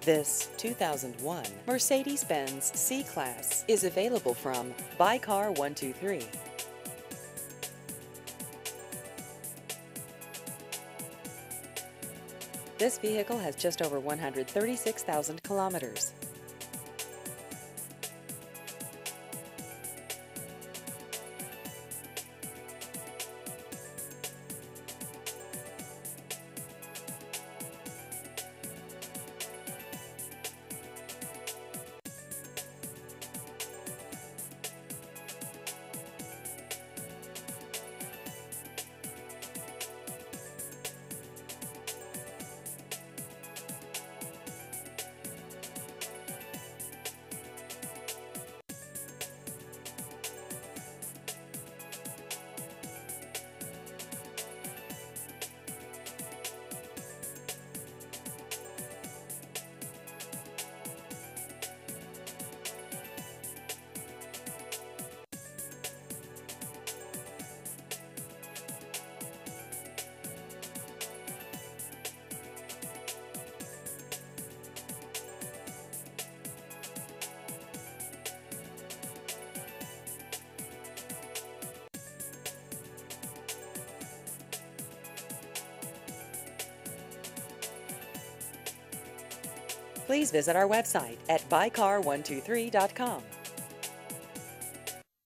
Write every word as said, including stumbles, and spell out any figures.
This two thousand one Mercedes-Benz C-Class is available from Buy Car one two three. This vehicle has just over one hundred thirty-six thousand kilometers. Please visit our website at buy car one two three dot com.